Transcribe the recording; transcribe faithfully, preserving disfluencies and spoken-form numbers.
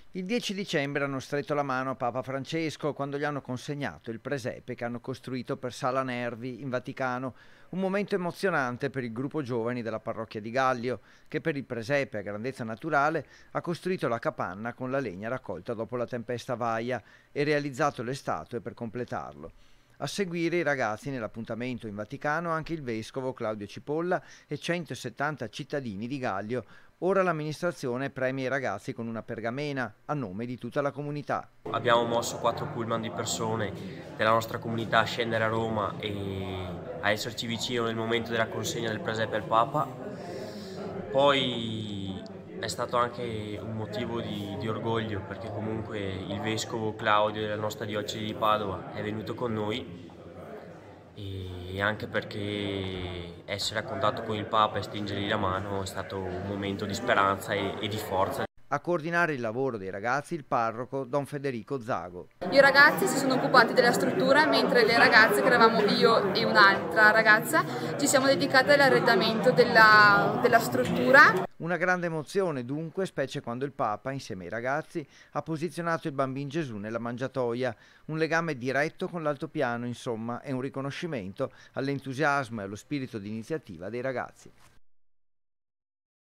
Il dieci dicembre hanno stretto la mano a Papa Francesco quando gli hanno consegnato il presepe che hanno costruito per Sala Nervi in Vaticano, un momento emozionante per il gruppo giovani della parrocchia di Gallio, che per il presepe a grandezza naturale ha costruito la capanna con la legna raccolta dopo la tempesta Vaia e realizzato le statue per completarlo. A seguire i ragazzi nell'appuntamento in Vaticano anche il vescovo Claudio Cipolla e centosettanta cittadini di Gallio. Ora l'amministrazione premia i ragazzi con una pergamena a nome di tutta la comunità. Abbiamo mosso quattro pullman di persone della nostra comunità a scendere a Roma e a esserci vicino nel momento della consegna del presepe al Papa. Poi è stato anche un motivo di, di orgoglio, perché comunque il vescovo Claudio della nostra diocesi di Padova è venuto con noi, e anche perché essere a contatto con il Papa e stringergli la mano è stato un momento di speranza e, e di forza. A coordinare il lavoro dei ragazzi il parroco Don Federico Zago. I ragazzi si sono occupati della struttura, mentre le ragazze, che eravamo io e un'altra ragazza, ci siamo dedicate all'arredamento della, della struttura. Una grande emozione dunque, specie quando il Papa, insieme ai ragazzi, ha posizionato il Bambin Gesù nella mangiatoia. Un legame diretto con l'altopiano, insomma, è un riconoscimento all'entusiasmo e allo spirito di iniziativa dei ragazzi.